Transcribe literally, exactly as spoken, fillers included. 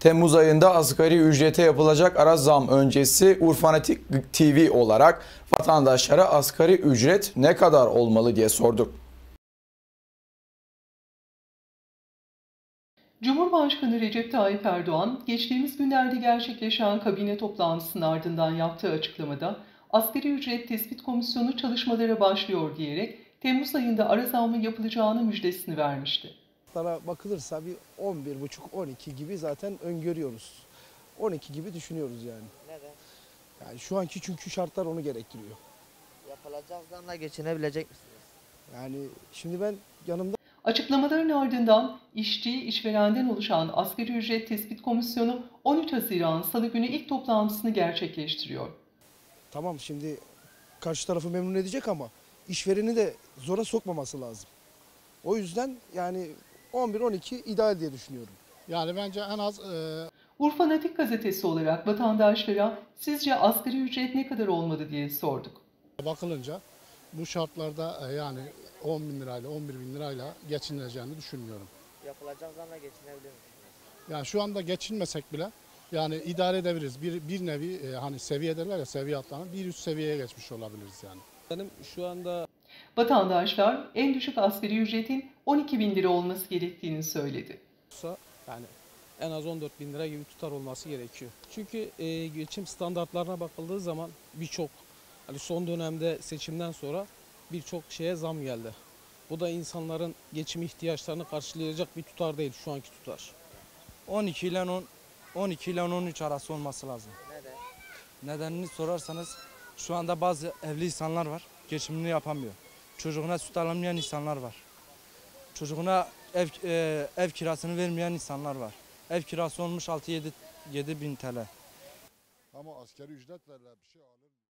Temmuz ayında asgari ücrete yapılacak ara zam öncesi Urfanatik T V olarak vatandaşlara asgari ücret ne kadar olmalı diye sorduk. Cumhurbaşkanı Recep Tayyip Erdoğan, geçtiğimiz günlerde gerçekleşen kabine toplantısının ardından yaptığı açıklamada asgari ücret tespit komisyonu çalışmalara başlıyor diyerek Temmuz ayında ara zammı yapılacağını müjdesini vermişti. Bakılırsa bir on bir buçuk on iki gibi zaten öngörüyoruz. on iki gibi düşünüyoruz yani. Neden? Yani şu anki çünkü şartlar onu gerektiriyor. Yapılacak zamla geçinebilecek misiniz? Yani şimdi ben yanımda Açıklamaların ardından işçi, işverenden oluşan asgari ücret tespit komisyonu on üç Haziran Salı günü ilk toplantısını gerçekleştiriyor. tamam şimdi karşı tarafı memnun edecek ama işvereni de zora sokmaması lazım. O yüzden yani on bir on iki ideal diye düşünüyorum. Yani bence en az e, Urfanatik gazetesi olarak vatandaşlara sizce asgari ücret ne kadar olmalı diye sorduk. bakılınca bu şartlarda e, yani on bin lirayla on bir bin lirayla geçinileceğini düşünmüyorum. Yapılacak zamla geçinebilir misiniz? Yani şu anda geçinmesek bile yani idare edebiliriz. Bir, bir nevi e, hani seviye derler ya seviye atlanır bir üst seviyeye geçmiş olabiliriz yani. Benim şu anda Vatandaşlar en düşük asgari ücretin on iki bin lira olması gerektiğini söyledi. yani en az on dört bin lira gibi tutar olması gerekiyor. Çünkü e, geçim standartlarına bakıldığı zaman birçok hani son dönemde seçimden sonra birçok şeye zam geldi. Bu da insanların geçim ihtiyaçlarını karşılayacak bir tutar değil şu anki tutar. on iki ile on on iki ile on üç arası olması lazım. Neden? Nedenini sorarsanız şu anda bazı evli insanlar var, geçimini yapamıyor. Çocuğuna süt alamayan insanlar var. Çocuğuna ev e, ev kirasını vermeyen insanlar var. Ev kirası olmuş altı yedi bin T L. Ama asgari ücretle bir şey alır.